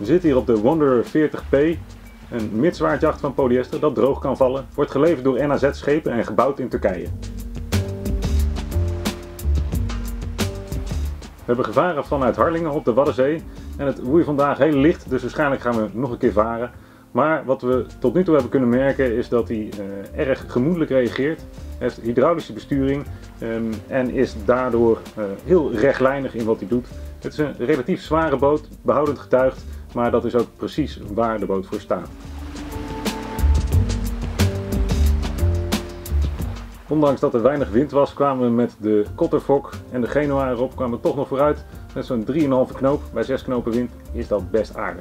zitten hier op de Wanderer 40P, een midzwaardjacht van polyester dat droog kan vallen. Wordt geleverd door NAZ schepen en gebouwd in Turkije. We hebben gevaren vanuit Harlingen op de Waddenzee en het woei vandaag heel licht, dus waarschijnlijk gaan we nog een keer varen. Maar wat we tot nu toe hebben kunnen merken is dat hij erg gemoedelijk reageert, heeft hydraulische besturing en is daardoor heel rechtlijnig in wat hij doet. Het is een relatief zware boot, behoudend getuigd, maar dat is ook precies waar de boot voor staat. Ondanks dat er weinig wind was, kwamen we met de Kotterfok en de Genoa erop, kwamen we toch nog vooruit. Met zo'n 3,5 knoop, bij 6 knopen wind is dat best aardig.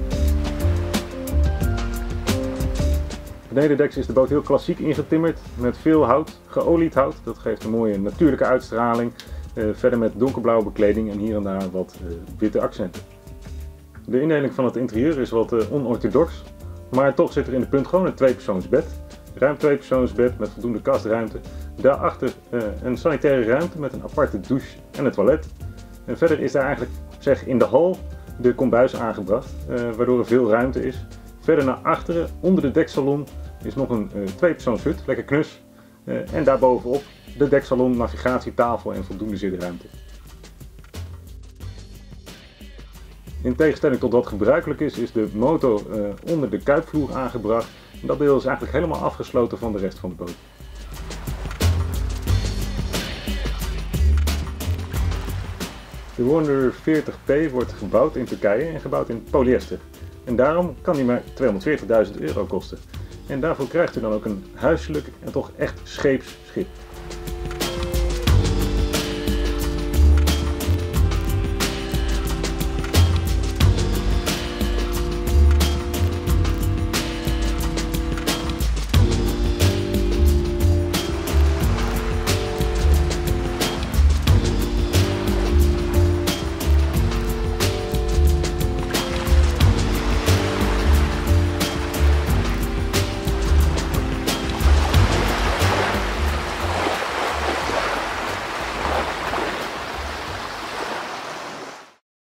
Benedendeks is de boot heel klassiek ingetimmerd met veel hout, geolied hout. Dat geeft een mooie natuurlijke uitstraling. Verder met donkerblauwe bekleding en hier en daar wat witte accenten. De indeling van het interieur is wat onorthodox, maar toch zit er in de punt gewoon een tweepersoonsbed. Ruim tweepersoonsbed met voldoende kastruimte. Daarachter een sanitaire ruimte met een aparte douche en een toilet. En verder is daar eigenlijk in de hal de kombuis aangebracht, waardoor er veel ruimte is. Verder naar achteren, onder de deksalon, is nog een tweepersoonshut, lekker knus. En daarbovenop de deksalon, navigatietafel en voldoende zitruimte. In tegenstelling tot wat gebruikelijk is de motor onder de kuipvloer aangebracht. En dat deel is eigenlijk helemaal afgesloten van de rest van de boot. De Wanderer 40P wordt gebouwd in Turkije en gebouwd in polyester. En daarom kan die maar €240.000 kosten. En daarvoor krijgt u dan ook een huiselijk en toch echt scheeps schip.